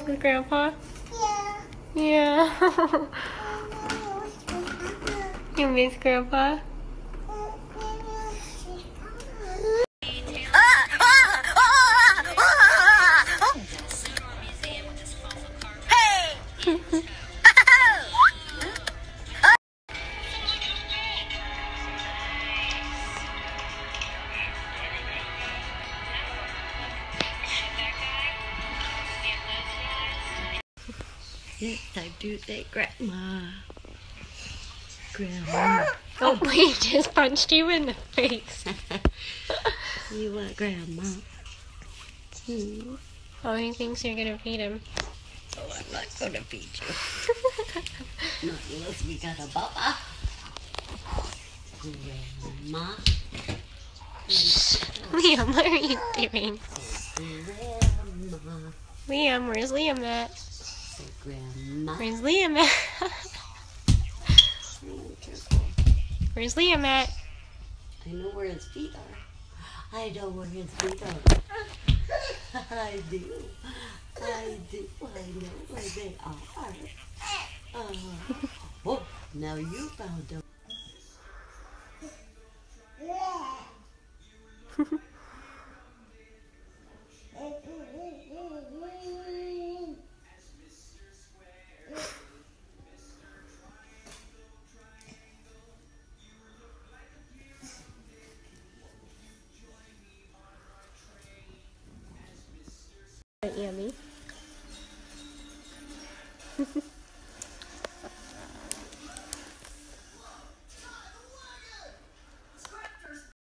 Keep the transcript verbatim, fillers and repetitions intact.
With Grandpa? Yeah. Yeah. You miss Grandpa? Yes, I do say Grandma. Grandma. Oh, he just punched you in the face. You want Grandma? Hmm. Oh, he thinks you're gonna feed him. Oh, I'm not gonna feed you. Not unless we got a baba. Grandma. Liam, what are you doing? Grandma. Liam, where's Liam at? Say Grandma. Where's Liam at? Where's Liam at? I know where his feet are. I know where his feet are. I do. I do. I know where they are. Uh, oh, now you found them. Yummy.